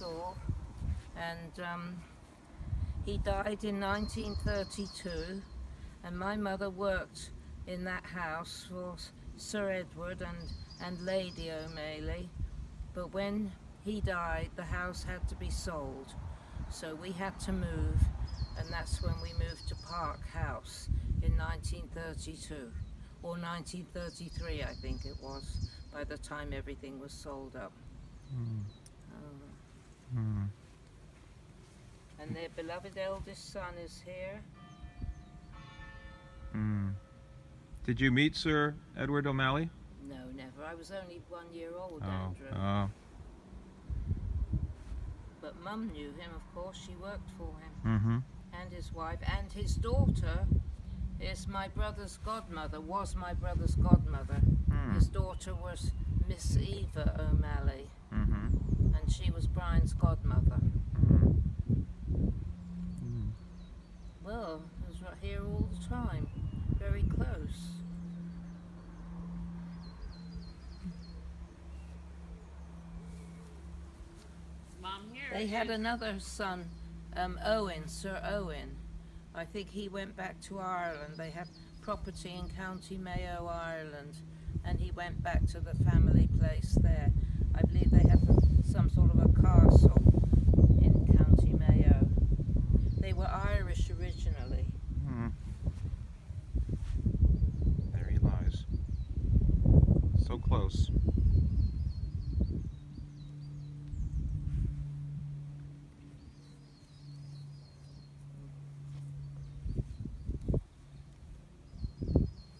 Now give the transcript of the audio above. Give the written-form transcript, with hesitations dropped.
saw, and he died in 1932, and my mother worked in that house for Sir Edward and Lady O'Malley, but when he died the house had to be sold, so we had to move, and that's when we moved to Park House in 1932, or 1933 I think it was, by the time everything was sold up. And their beloved eldest son is here. Did you meet Sir Edward O'Malley? No, never. I was only 1 year old, Oh, Andrew. oh. But Mum knew him, of course. She worked for him. Mm-hmm. And his wife. And his daughter is my brother's godmother, was my brother's godmother. His daughter was Miss Eva O'Malley. Mm-hmm. And she was Brian's godmother. Well, I was right here all the time. Very close. Mom, here. They had another son, Owen, Sir Owen. I think he went back to Ireland. They had property in County Mayo, Ireland, and he went back to the family place there. I believe they had some sort of a castle in County Mayo. They were Irish originally. There he lies. So close.